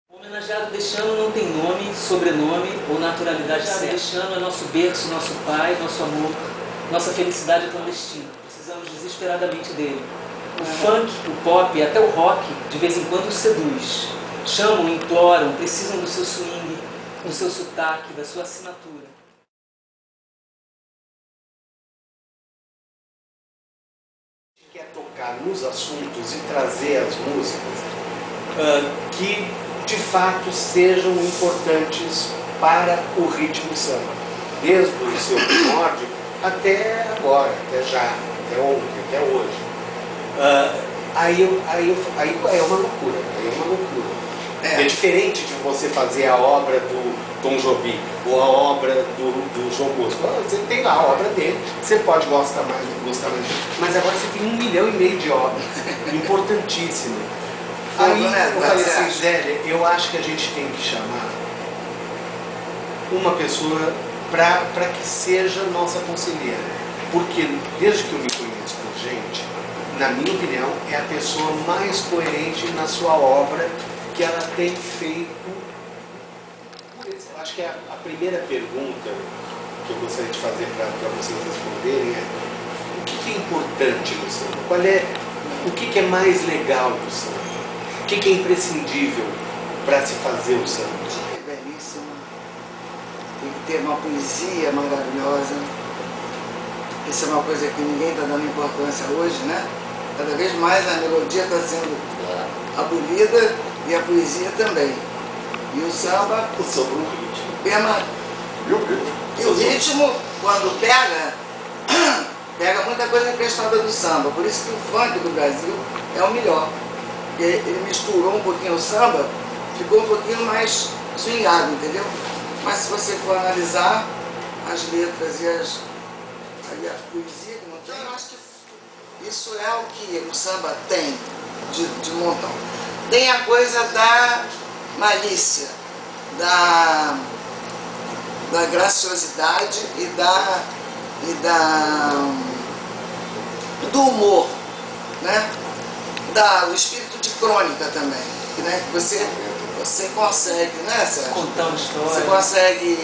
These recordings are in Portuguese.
O homenageado deste ano não tem nome, sobrenome ou naturalidade certa. Deste ano é nosso berço, nosso pai, nosso amor, nossa felicidade clandestina. Precisamos desesperadamente dele. O funk, o pop e até o rock de vez em quando os seduz. Chamam, imploram, precisam do seu swing, do seu sotaque, da sua assinatura. Quer tocar nos assuntos e trazer as músicas que de fato sejam importantes para o ritmo samba, desde o seu primórdio até agora, até já, até ontem, até hoje. Aí é uma loucura, É diferente de você fazer a obra do Tom Jobim ou a obra do João Bosco. Você tem lá a obra dele, você pode gostar mais, mas agora você tem 1,5 milhão de obras, importantíssimas. Aí eu falei assim, Zélia, eu acho que a gente tem que chamar uma pessoa para que seja nossa conselheira, porque desde que eu me conheço por gente, na minha opinião, é a pessoa mais coerente na sua obra que ela tem feito. Eu acho que a primeira pergunta que eu gostaria de fazer para vocês responderem é: o que é importante no samba? O que é mais legal no samba? O que é imprescindível para se fazer o samba? É belíssimo, tem que ter uma poesia maravilhosa. Isso é uma coisa que ninguém está dando importância hoje, né? Cada vez mais a melodia está sendo abolida e a poesia também. E o samba sobre o ritmo. E o ritmo, quando pega muita coisa emprestada do samba. Por isso que o funk do Brasil é o melhor. Porque ele misturou um pouquinho o samba, ficou um pouquinho mais swingado, entendeu? Mas se você for analisar as letras e a poesia que não tem, eu acho que isso é o que o samba tem de montão. Tem a coisa da malícia, da graciosidade e do humor, né? Do espírito de crônica também, né? Você consegue, né, Sérgio? Contar uma história. Você consegue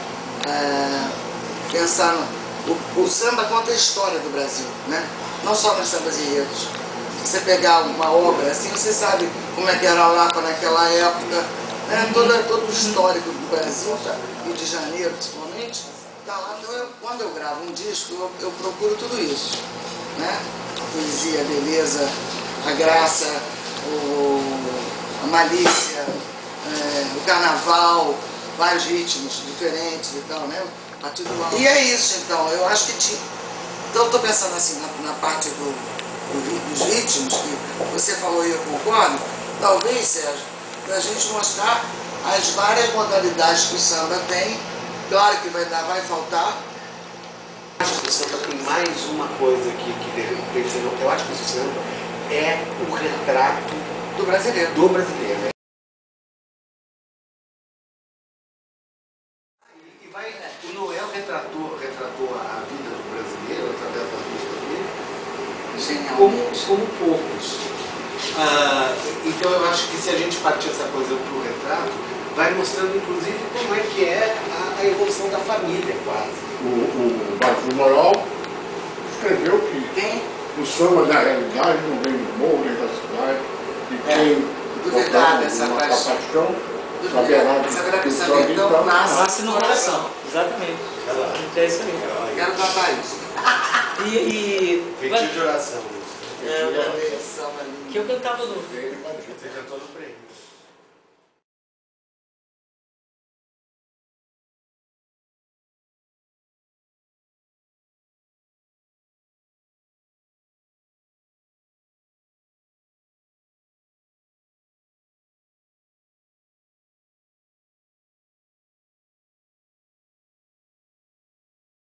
pensar no... O samba conta a história do Brasil, né? Não só nos sambas enredos. Se você pegar uma obra assim, você sabe como é que era a Lapa naquela época, né? Todo o histórico do Brasil, Rio de Janeiro principalmente, tá lá. Então quando eu gravo um disco, eu procuro tudo isso, né? A poesia, a beleza, a graça, a malícia, o carnaval, vários ritmos diferentes e tal, né? E é isso, então, eu acho que então eu estou pensando assim, na parte dos ritmos, que você falou e eu concordo, talvez, Sérgio, para a gente mostrar as várias modalidades que o samba tem. Claro que vai faltar. Eu acho que o samba tem mais uma coisa que deve ser. Eu acho que o samba é o retrato do brasileiro. O Noel retratou a vida do brasileiro através das músicas dele como poucos. Então eu acho que se a gente partir essa coisa para o retrato, vai mostrando inclusive como é que é a evolução da família quase. O Baixo Noel escreveu que o samba da realidade não vem do morro nem da cidade, e quem essa paixão saberá que o samba então nasce no coração. Exatamente. É isso aí. Quero tratar isso. Feitiço de oração. Que eu cantava no... Você cantou no prêmio.